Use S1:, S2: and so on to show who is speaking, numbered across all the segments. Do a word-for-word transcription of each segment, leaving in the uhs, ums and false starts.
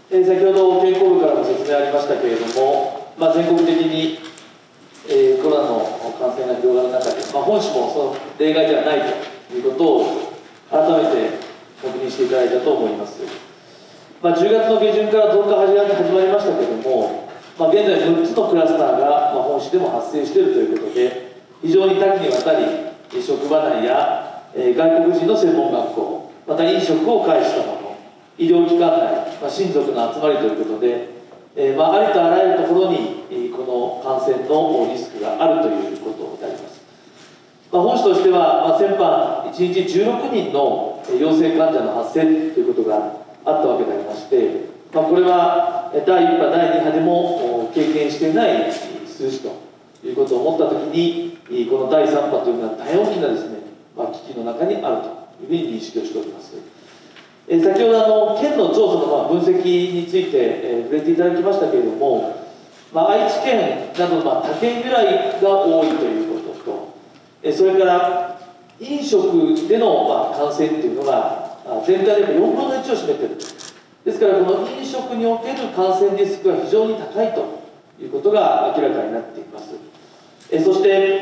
S1: えー、先ほど健康部からも説明ありましたけれども、まあ、全国的に、えー、コロナの感染が広がる中で、まあ、本市もその例外ではないということを改めて確認していただいたと思います。まあ、じゅうがつの下旬からとおか始まりましたけれども、まあ、現在むっつのクラスターが、まあ、本市でも発生しているということで、非常に多岐にわたり、職場内や、えー、外国人の専門学校、また飲食を介したもの、医療機関内、まあ、親族の集まりということで、えーまあ、ありとあらゆるところに、えー、この感染のリスクがあるということであります。まあ、本市としては、まあ、先般いちにちじゅうろくにんの陽性患者の発生ということがあったわけでありまして、まあ、これはだいいっ波、だいに波でも経験していない数字ということを思ったときに、このだいさん波というのは大変大きなですね、まあ、危機の中にあるというふうに認識をしております。え先ほどあの県の調査のまあ分析について、え触れていただきましたけれども、まあ、愛知県などまあ他県由来が多いということと、えそれから飲食でのまあ感染というのが全体でよんぶんのいちを占めている。ですからこの飲食における感染リスクが非常に高いということが明らかになっています。えそして、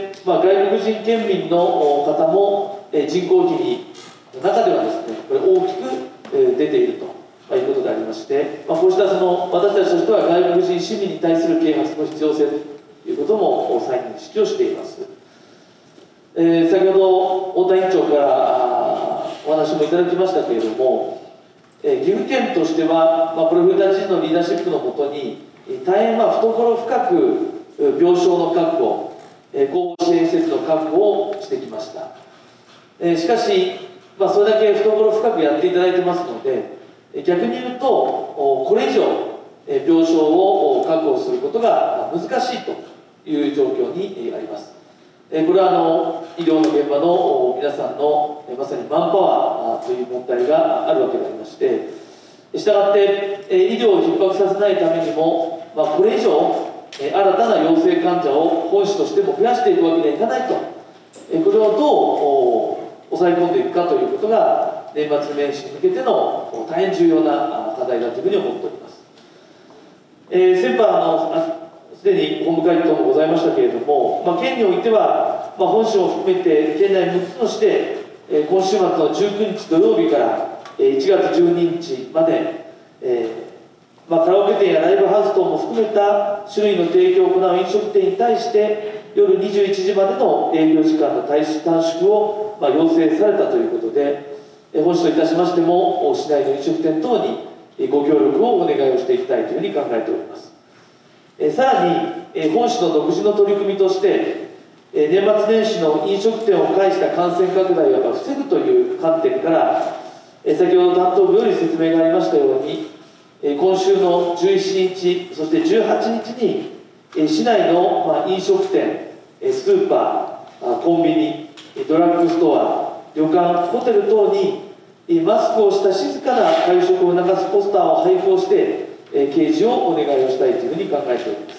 S1: まあ、外国人県民の方もえ人口比の中ではですね、これ大きく出ているということでありまして、まあ、こうしたその私たちとしては外国人市民に対する啓発の必要性ということも再認識をしています。えー、先ほど太田委員長からお話もいただきましたけれども、えー、岐阜県としては、まあ、これ古田知事のリーダーシップのもとに大変まあ懐深く病床の確保、えー、後方支援施設の確保をしてきました。えー、しかしまあ、それだけ懐深くやっていただいてますので、逆に言うとこれ以上病床を確保することが難しいという状況にあります。これはあの医療の現場の皆さんのまさにマンパワーという問題があるわけでありまして、したがって医療を逼迫させないためにも、まあ、これ以上新たな陽性患者を本市としても増やしていくわけにはいかないと、これをどう抑え込んでいくかということが年末年始に向けての大変重要な課題だというふうに思っております。えー、先般すでに本部会議等もございましたけれども、まあ、県においては、まあ、本市を含めて県内むっつの市で、えー、今週末のじゅうくにち土曜日から、えー、いちがつじゅうににちまで、えーまあ、カラオケ店やライブハウス等も含めた種類の提供を行う飲食店に対して夜にじゅういちじまでの営業時間の短縮をまあ要請されたということで、本市といたしましても市内の飲食店等にご協力をお願いをしていきたいというふうに考えております。さらに本市の独自の取り組みとして年末年始の飲食店を介した感染拡大を防ぐという観点から先ほど担当部より説明がありましたように、今週のじゅうしちにちそしてじゅうはちにちに市内の飲食店、スーパー、コンビニ、ドラッグストア、旅館、ホテル等にマスクをした静かな会食を促すポスターを配布をして掲示をお願いをしたいというふうに考えております。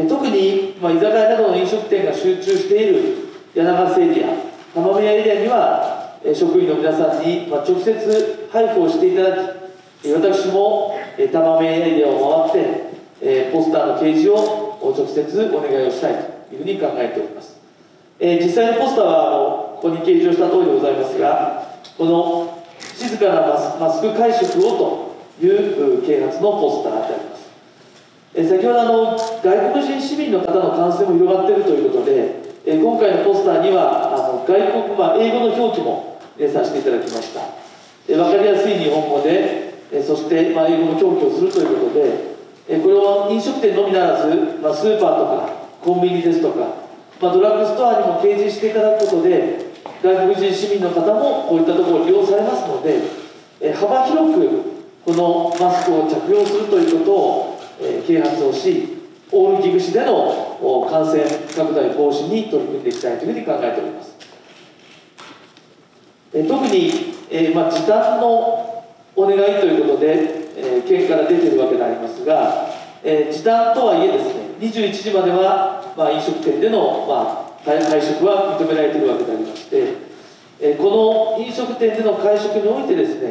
S1: 特に、まあ、居酒屋などの飲食店が集中している柳ヶ瀬エリア、浜宮エリアには職員の皆さんに直接配布をしていただき、私も玉宮エリアを回ってポスターの掲示を直接お願いをしたいというふうに考えております。実際のポスターはあのここに掲示をした通りでございますが、この静かなマスク会食をという啓発のポスターであります。先ほどあの外国人市民の方の感染も広がっているということで、今回のポスターにはあの外国、まあ、英語の表記もさせていただきました。分かりやすい日本語で、そして、まあ、英語の表記をするということで、これを飲食店のみならず、まあ、スーパーとかコンビニですとか、まあ、ドラッグストアにも掲示していただくことで、外国人市民の方もこういったところを利用されますので、幅広くこのマスクを着用するということを啓発をし、オール岐阜市での感染拡大防止に取り組んでいきたいというふうに考えております。特に、えーまあ、時短のお願いということで、えー、県から出ているわけでありますが、えー、時短とはいえですね、にじゅういちじまでは、まあ、飲食店での、まあ、会食は認められているわけでありまして、えー、この飲食店での会食においてですね、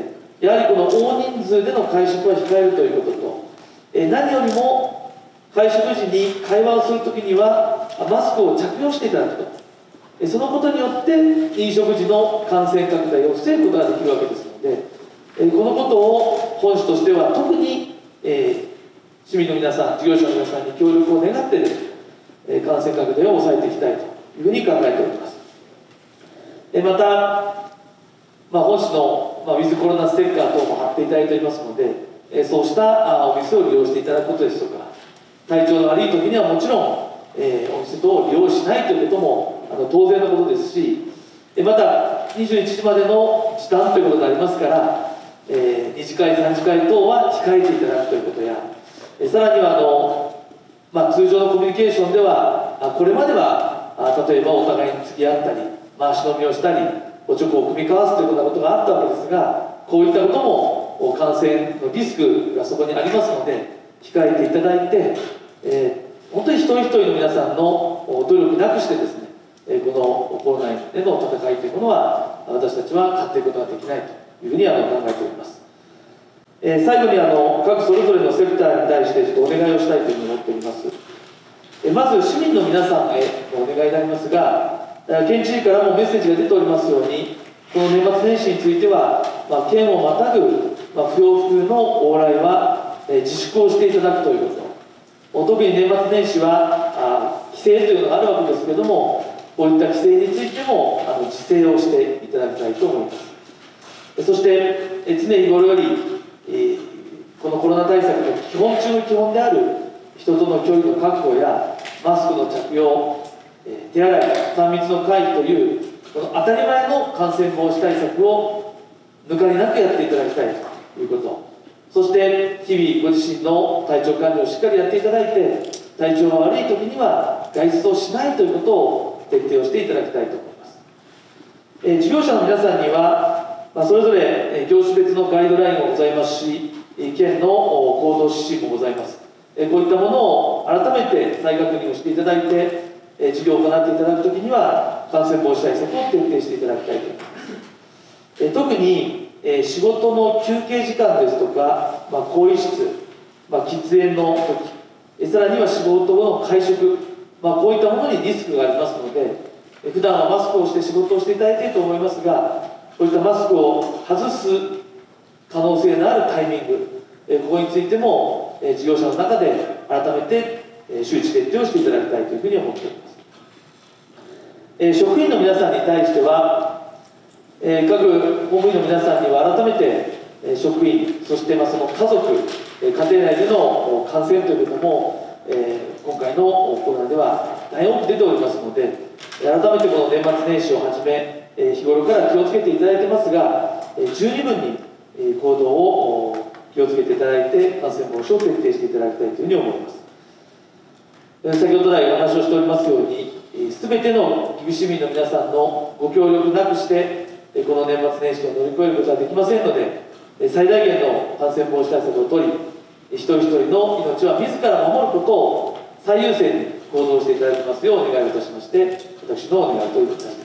S1: やはりこの大人数での会食は控えるということと、え何よりも会食時に会話をするときにはマスクを着用していただくと、えそのことによって飲食時の感染拡大を防ぐことができるわけですので、えこのことを本市としては特に、えー、市民の皆さん、事業者の皆さんに協力を願ってですね、え感染拡大を抑えていきたいというふうに考えております。えまた、まあ、本市の、まあ、ウィズコロナステッカー等も貼っていただいておりますので、えそうしたあお店を利用していただくことですとか、体調の悪い時にはもちろん、えー、お店等を利用しないということもあの当然のことですし、えまたにじゅういちじまでの時短ということがありますから、えー、に次会さん次会等は控えていただくということや、えさらにはあの、まあ、通常のコミュニケーションではあこれまではあ例えばお互いに付き合ったり回し飲みをしたりおチョコを組み交わすというようなことがあったわけですが、こういったことも感染のリスクがそこにありますので控えていただいて、えー、本当に一人一人の皆さんの努力なくしてですね、えー、このコロナでの戦いというものは私たちは勝っていくことができないというふうにあの考えております。えー、最後にあの各それぞれのセクターに対してちょっとお願いをしたいというふうに思っております。えー、まず市民の皆さんへのお願いでありますが、県知事からもメッセージが出ておりますように、この年末年始については、まあ、県をまたぐ、まあ、不要不急の往来は、えー、自粛をしていただくということ、特に年末年始はあ規制というのがあるわけですけれども、こういった規制についてもあの自制をしていただきたいと思います。そして、え常日頃より、えー、このコロナ対策の基本中の基本である人との距離の確保やマスクの着用、えー、手洗い、さん密の回避というこの当たり前の感染防止対策を抜かりなくやっていただきたいということ、そして日々ご自身の体調管理をしっかりやっていただいて、体調が悪い時には外出をしないということを徹底をしていただきたいと思います。えー、事業者の皆さんには、まあ、それぞれ業種別のガイドラインもございますし、県の行動指針もございます。えー、こういったものを改めて再確認をしていただいて、えー、事業を行っていただくときには感染防止対策を徹底していただきたいと思います。えー、特に、えー、仕事の休憩時間ですとか、まあ、更衣室、まあ、喫煙の時、えー、さらには仕事後の会食、まあ、こういったものにリスクがありますので、えー、普段はマスクをして仕事をしていただいていると思いますが、こういったマスクを外す可能性のあるタイミング、えー、ここについても、えー、事業者の中で改めて、えー、周知徹底をしていただきたいというふうに思っております。えー、職員の皆さんに対しては、えー、各公務員の皆さんには改めて、えー、職員、そしてまあその家族、えー、家庭内での感染ということも、えー、今回のコロナでは大変多く出ておりますので、改めてこの年末年始をはじめ、えー、日頃から気をつけていただいてますが、えー、十二分に、えー、行動を気をつけていただいて、感染防止を徹底していただきたいというふうに思います。えー、先ほど来お話をしておりますように、すべての岐阜市民の皆さんのご協力なくして、この年末年始を乗り越えることはできませんので、最大限の感染防止対策を取り、一人一人の命は自ら守ることを最優先に行動していただきますようお願いをいたしまして、私のお願いといたします。